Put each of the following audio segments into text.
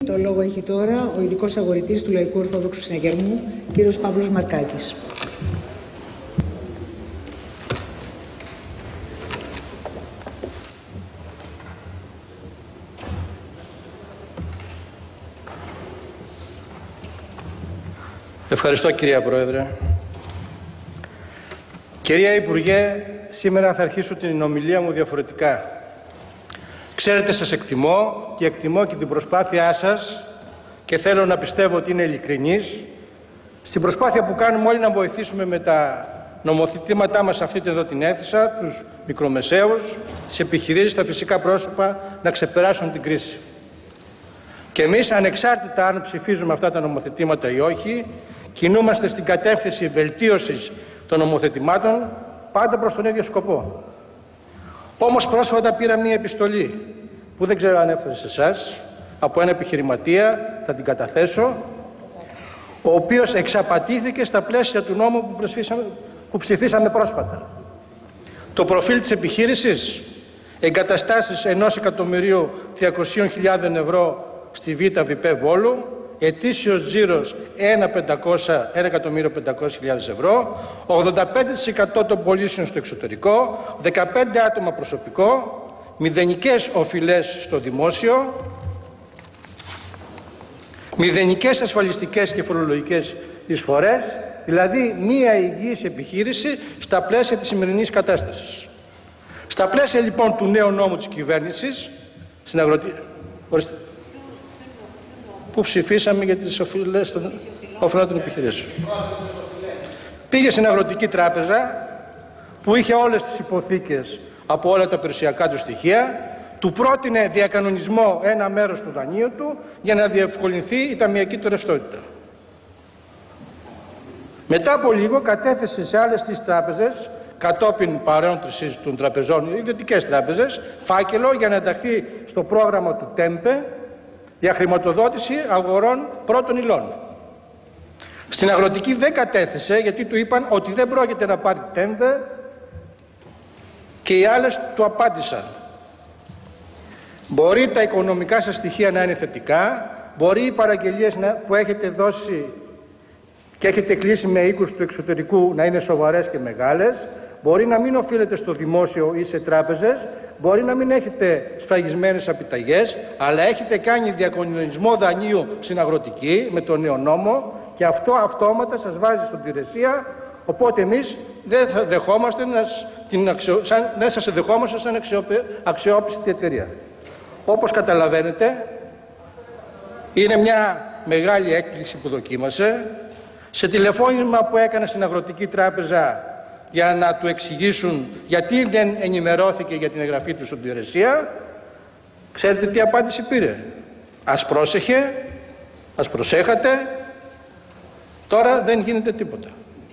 Το λόγο έχει τώρα ο ειδικός αγορητής του Λαϊκού Ορθόδοξου Συναγερμού, κ. Παύλος Μαρκάκης. Ευχαριστώ, κυρία Πρόεδρε. Κυρία Υπουργέ, σήμερα θα αρχίσω την ομιλία μου διαφορετικά. Ξέρετε, σας εκτιμώ και εκτιμώ και την προσπάθειά σας και θέλω να πιστεύω ότι είναι ειλικρινής στην προσπάθεια που κάνουμε όλοι να βοηθήσουμε με τα νομοθετήματά μας σε αυτή εδώ την αίθουσα, τους μικρομεσαίους, τις επιχειρήσεις, τα φυσικά πρόσωπα να ξεπεράσουν την κρίση. Και εμείς, ανεξάρτητα αν ψηφίζουμε αυτά τα νομοθετήματα ή όχι, κινούμαστε στην κατεύθυνση βελτίωσης των νομοθετημάτων, πάντα προς τον ίδιο σκοπό. Όμως πρόσφατα πήρα μία επιστολή που δεν ξέρω αν έφτασε σε εσάς, από ένα επιχειρηματία, θα την καταθέσω, ο οποίος εξαπατήθηκε στα πλαίσια του νόμου που ψηφίσαμε πρόσφατα. Το προφίλ της επιχείρησης, εγκαταστάσεις 1.300.000 ευρώ στη ΒΠ Βόλου, ετήσιος τζίρος 1.500.000 ευρώ, 85% των πωλήσεων στο εξωτερικό, 15 άτομα προσωπικό, μηδενικές οφειλές στο δημόσιο, μηδενικές ασφαλιστικές και φορολογικές εισφορές, δηλαδή μία υγιής επιχείρηση στα πλαίσια της σημερινής κατάστασης. Στα πλαίσια λοιπόν του νέου νόμου της κυβέρνησης, στην που ψηφίσαμε για τις οφειλές των οφειλών των επιχειρήσεων. Πήγε στην Αγροτική Τράπεζα που είχε όλες τις υποθήκες από όλα τα περιουσιακά του στοιχεία, του πρότεινε διακανονισμό ένα μέρος του δανείου του για να διευκολυνθεί η ταμειακή του ρευστότητα. Μετά από λίγο κατέθεσε σε άλλες τις τράπεζες, κατόπιν παρέοντρησης των τραπεζών, ιδιωτικές τράπεζες, φάκελο για να ενταχθεί στο πρόγραμμα του ΤΕΜΠΕ για χρηματοδότηση αγορών πρώτων υλών. Στην Αγροτική δεν κατέθεσε, γιατί του είπαν ότι δεν πρόκειται να πάρει ΤΕΜΠΕ και οι άλλες του απάντησαν. Μπορεί τα οικονομικά σας στοιχεία να είναι θετικά, μπορεί οι παραγγελίες που έχετε δώσει και έχετε κλείσει με οίκους του εξωτερικού να είναι σοβαρές και μεγάλες, μπορεί να μην οφείλετε στο δημόσιο ή σε τράπεζες, μπορεί να μην έχετε σφραγισμένες επιταγές, αλλά έχετε κάνει διακανονισμό δανείου στην Αγροτική με τον νέο νόμο και αυτό αυτόματα σας βάζει στον υπηρεσία, οπότε εμείς δεν θα δεχόμαστε δεν σας δεχόμαστε σαν αξιόπιστη εταιρεία. Όπως καταλαβαίνετε, είναι μια μεγάλη έκπληξη που δοκίμασε. Σε τηλεφώνημα που έκανε στην Αγροτική Τράπεζα για να του εξηγήσουν γιατί δεν ενημερώθηκε για την εγγραφή του στην υπηρεσία, ξέρετε τι απάντηση πήρε? Ας πρόσεχε, ας προσέχατε, τώρα δεν γίνεται τίποτα.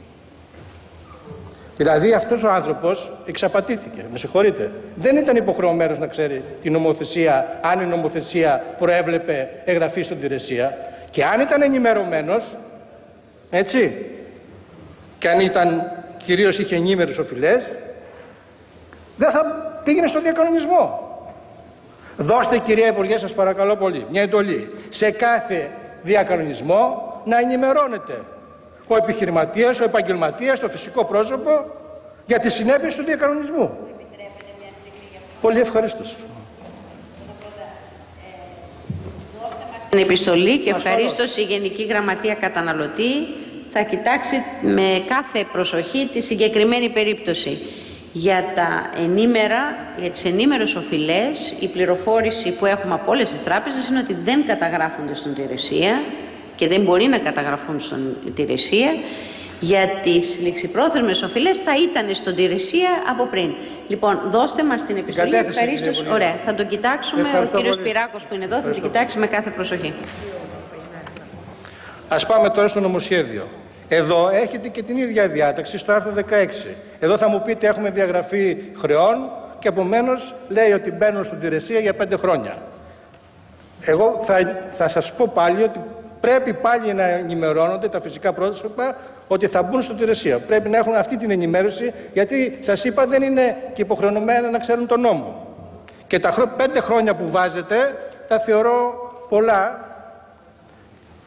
Δηλαδή αυτός ο άνθρωπος εξαπατήθηκε, με συγχωρείτε. Δεν ήταν υποχρεωμένος να ξέρει την νομοθεσία, αν η νομοθεσία προέβλεπε εγγραφή στην υπηρεσία, και αν ήταν ενημερωμένος, έτσι, και αν ήταν κυρίως είχε ενήμερες οφειλές, δεν θα πήγαινε στο διακανονισμό. Δώστε, κυρία Υπουργέ, σας παρακαλώ πολύ, μια εντολή σε κάθε διακανονισμό να ενημερώνεται ο επιχειρηματίας, ο επαγγελματίας, το φυσικό πρόσωπο για τις συνέπειες του διακανονισμού. Πολύ ευχαριστώ. Την επιστολή και ευχαρίστως η Γενική Γραμματεία Καταναλωτή θα κοιτάξει με κάθε προσοχή τη συγκεκριμένη περίπτωση. Για τις ενήμερες οφειλές, η πληροφόρηση που έχουμε από όλες τις τράπεζες είναι ότι δεν καταγράφονται στην υπηρεσία και δεν μπορεί να καταγραφούν στην υπηρεσία. Για τις ληξιπρόθεσμες οφειλές θα ήταν στον υπηρεσία από πριν. Λοιπόν, δώστε μας την επιστολή. Ευχαρίστως. Ωραία, θα τον κοιτάξουμε. Ο κύριος Πυράκος που είναι εδώ θα την κοιτάξει με κάθε προσοχή. Ας πάμε τώρα στο νομοσχέδιο. Εδώ έχετε και την ίδια διάταξη στο άρθρο 16. Εδώ θα μου πείτε έχουμε διαγραφή χρεών και επομένως λέει ότι μπαίνουν στην υπηρεσία για 5 χρόνια. Εγώ θα σας πω πάλι ότι πρέπει πάλι να ενημερώνονται τα φυσικά πρόσωπα ότι θα μπουν στην υπηρεσία. Πρέπει να έχουν αυτή την ενημέρωση, γιατί σας είπα δεν είναι και υποχρεωμένα να ξέρουν τον νόμο. Και τα 5 χρόνια που βάζετε τα θεωρώ πολλά,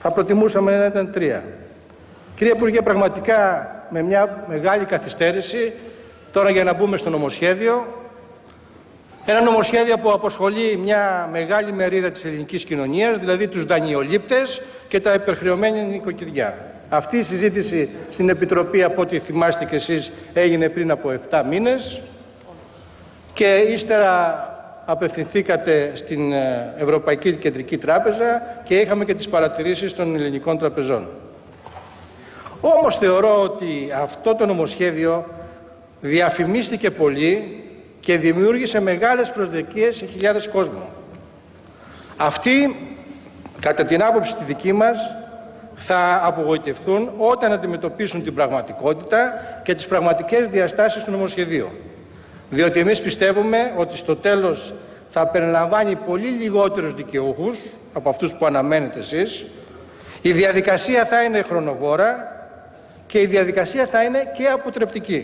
Θα προτιμούσαμε να ήταν 3. Κύριε Υπουργέ, πραγματικά με μια μεγάλη καθυστέρηση, τώρα για να μπούμε στο νομοσχέδιο, ένα νομοσχέδιο που αποσχολεί μια μεγάλη μερίδα της ελληνικής κοινωνίας, δηλαδή τους δανειολήπτες και τα υπερχρεωμένη νοικοκυριά. Αυτή η συζήτηση στην Επιτροπή, από ό,τι θυμάστε και εσείς, έγινε πριν από 7 μήνες και ύστερα απευθυνθήκατε στην Ευρωπαϊκή Κεντρική Τράπεζα και είχαμε και τις παρατηρήσεις των ελληνικών τραπεζών. Όμως θεωρώ ότι αυτό το νομοσχέδιο διαφημίστηκε πολύ και δημιούργησε μεγάλες προσδοκίες σε χιλιάδες κόσμου. Αυτοί, κατά την άποψη τη δική μας, θα απογοητευθούν όταν αντιμετωπίσουν την πραγματικότητα και τις πραγματικές διαστάσεις του νομοσχεδίου. Διότι εμείς πιστεύουμε ότι στο τέλος θα περιλαμβάνει πολύ λιγότερους δικαιούχους από αυτούς που αναμένετε εσείς, η διαδικασία θα είναι χρονοβόρα και η διαδικασία θα είναι και αποτρεπτική.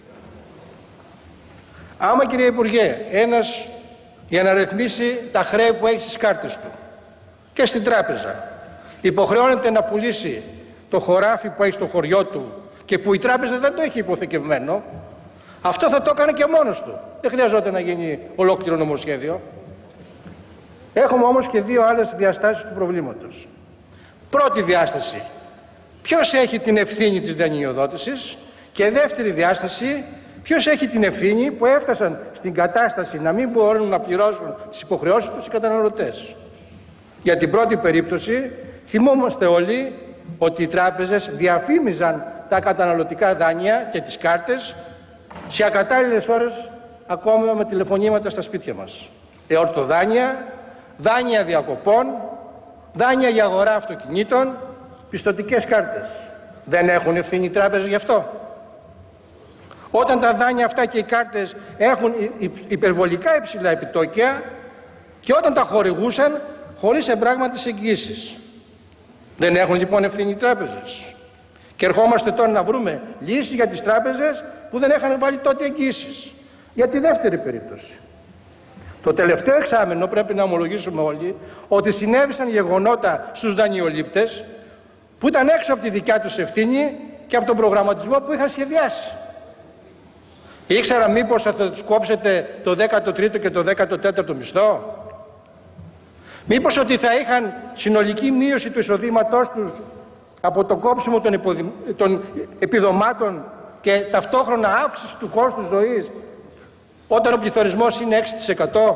Άμα, κύριε Υπουργέ, ένας για να ρυθμίσει τα χρέη που έχει στις κάρτες του και στην τράπεζα υποχρεώνεται να πουλήσει το χωράφι που έχει στο χωριό του και που η τράπεζα δεν το έχει υποθηκευμένο, αυτό θα το έκανε και μόνος του. Δεν χρειαζόταν να γίνει ολόκληρο νομοσχέδιο. Έχουμε όμως και 2 άλλες διαστάσεις του προβλήματος. Πρώτη διάσταση, ποιος έχει την ευθύνη της δανειοδότησης, και δεύτερη διάσταση, ποιος έχει την ευθύνη που έφτασαν στην κατάσταση να μην μπορούν να πληρώσουν τις υποχρεώσεις τους οι καταναλωτές. Για την πρώτη περίπτωση θυμόμαστε όλοι ότι οι τράπεζες διαφήμιζαν τα καταναλωτικά δάνεια και τις κάρτες σε ακατάλληλες ώρες, ακόμα με τηλεφωνήματα στα σπίτια μας. Εορτοδάνεια, δάνεια διακοπών, δάνεια για αγορά αυτοκινήτων, πιστωτικές κάρτες. Δεν έχουν ευθύνη οι τράπεζες γι' αυτό? Όταν τα δάνεια αυτά και οι κάρτες έχουν υπερβολικά υψηλά επιτόκια και όταν τα χορηγούσαν χωρίς εμπράγματες εγγύησεις. Δεν έχουν λοιπόν ευθύνη οι τράπεζες? Και ερχόμαστε τώρα να βρούμε λύση για τις τράπεζες που δεν είχαν βάλει τότε εγγύησεις. Για τη δεύτερη περίπτωση. Το τελευταίο εξάμηνο πρέπει να ομολογήσουμε όλοι ότι συνέβησαν γεγονότα στους δανειολήπτες που ήταν έξω από τη δικιά τους ευθύνη και από τον προγραμματισμό που είχαν σχεδιάσει. Ήξερα μήπως θα τους κόψετε το 13ο και το 14ο μισθό? Μήπως ότι θα είχαν συνολική μείωση του εισοδήματός τους από το κόψιμο των επιδομάτων και ταυτόχρονα αύξηση του κόστους ζωής όταν ο πληθωρισμός είναι 6%?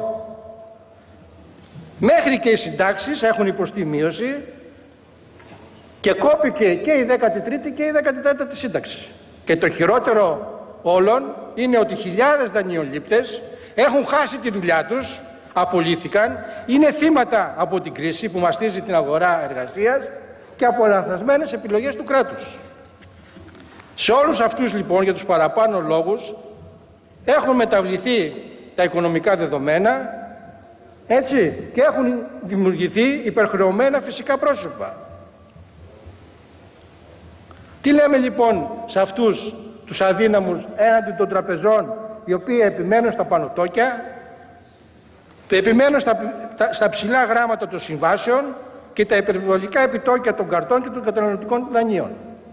Μέχρι και οι συντάξεις έχουν υποστεί μείωση και κόπηκε και η 13η και η 14η σύνταξη. Και το χειρότερο όλων είναι ότι χιλιάδες δανειολήπτες έχουν χάσει τη δουλειά τους, απολύθηκαν, είναι θύματα από την κρίση που μαστίζει την αγορά εργασίας και από λανθασμένες επιλογές του κράτους. Σε όλους αυτούς λοιπόν, για τους παραπάνω λόγους, έχουν μεταβληθεί τα οικονομικά δεδομένα, έτσι, και έχουν δημιουργηθεί υπερχρεωμένα φυσικά πρόσωπα. Τι λέμε λοιπόν σε αυτούς τους αδύναμους έναντι των τραπεζών, οι οποίοι επιμένουν στα πανωτόκια, επιμένουν στα ψηλά γράμματα των συμβάσεων και τα υπερβολικά επιτόκια των καρτών και των καταναλωτικών δανείων?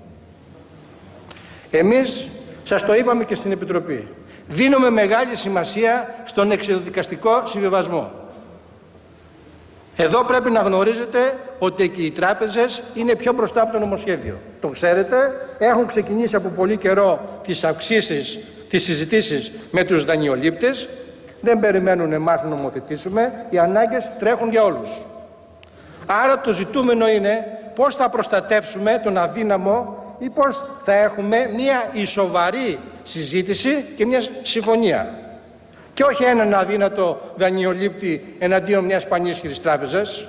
Εμείς σας το είπαμε και στην Επιτροπή. Δίνουμε μεγάλη σημασία στον εξοδικαστικό συμβιβασμό. Εδώ πρέπει να γνωρίζετε ότι και οι τράπεζες είναι πιο μπροστά από το νομοσχέδιο. Το ξέρετε, έχουν ξεκινήσει από πολύ καιρό τις αυξήσεις, τις συζητήσεις με τους δανειολήπτες. Δεν περιμένουν εμάς να νομοθετήσουμε, οι ανάγκες τρέχουν για όλους. Άρα το ζητούμενο είναι πώς θα προστατεύσουμε τον αδύναμο ή πώς θα έχουμε μια ισοβαρή συζήτηση και μια συμφωνία. Και όχι έναν αδύνατο δανειολήπτη εναντίον μιας πανίσχυρης τράπεζας.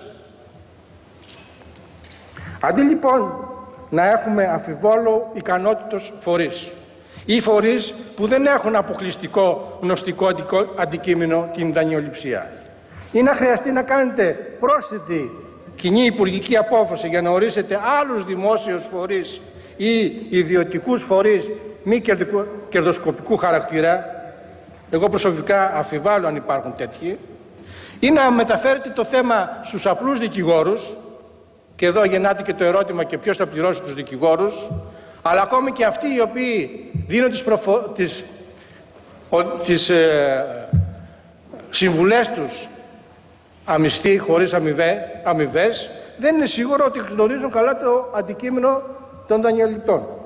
Αντί λοιπόν να έχουμε αμφιβόλο ικανότητος φορείς ή φορείς που δεν έχουν αποκλειστικό γνωστικό αντικείμενο την δανειοληψία, ή να χρειαστεί να κάνετε πρόσθετη κοινή υπουργική απόφαση για να ορίσετε άλλους δημόσιους φορείς ή ιδιωτικούς φορείς μη κερδοσκοπικού χαρακτήρα, εγώ προσωπικά αμφιβάλλω αν υπάρχουν τέτοιοι, ή να μεταφέρετε το θέμα στους απλούς δικηγόρους και εδώ γεννάται και το ερώτημα και ποιος θα πληρώσει τους δικηγόρους, αλλά ακόμη και αυτοί οι οποίοι δίνουν τις συμβουλές τους αμυστή, χωρίς αμοιβές, δεν είναι σίγουρο ότι γνωρίζουν καλά το αντικείμενο των δανειοληπτών.